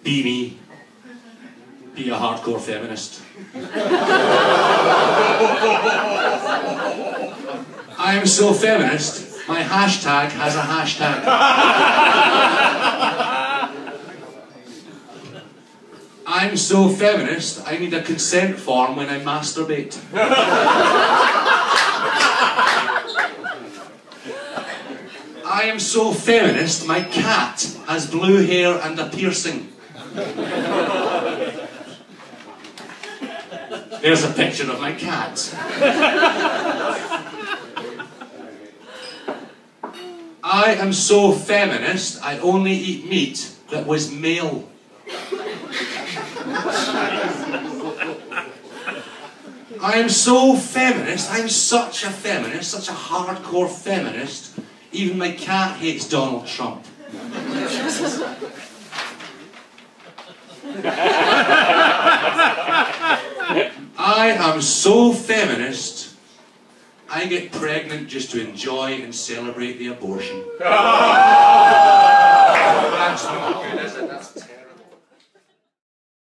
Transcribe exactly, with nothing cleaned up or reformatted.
Be me. Be a hardcore feminist. I am so feminist, my hashtag has a hashtag. I'm so feminist, I need a consent form when I masturbate. I am so feminist, my cat has blue hair and a piercing. There's a picture of my cat. I am so feminist, I only eat meat that was male. I am so feminist, I'm such a feminist, such a hardcore feminist, even my cat hates Donald Trump. I am so feminist, I get pregnant just to enjoy and celebrate the abortion.